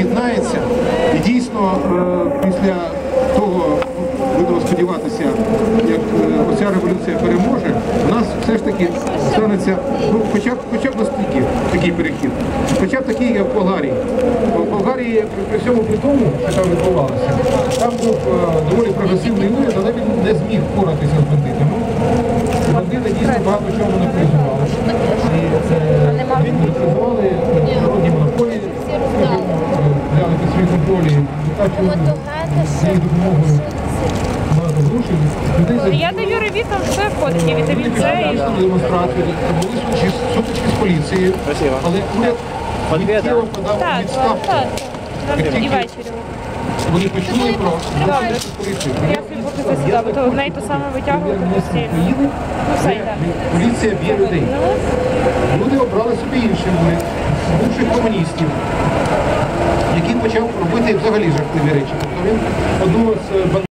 об'єднається і дійсно після того, будемо сподіватися, як оця революція переможе, у нас все ж таки станеться, ну, хоча б настільки такий перехід, хоча б такий, як в Болгарії. В Болгарії при всьому при тому, що там відбувалося, там був доволі прогресивний уряд, але він не зміг впоратися з бандитами. Бандити дійсно багато чого не переживали. І він працювали народні монополії, взяли під свої контролі, викачували з цією допомогою багато грошей. Я даю ревітам, все входить, і вітамін С. І демонстрації, були сутички з поліцією, але уряд миттєво подав у відставку. І ввечері. Вони почули про поліцію. Я собі поки засідав, бо то одне й то саме витягувати постійно. Ну все йде. Поліція б'є людей. Люди обрали собі інших уряд, бувших комуністів, який почав робити взагалі жахливі речі. Тобто він одного з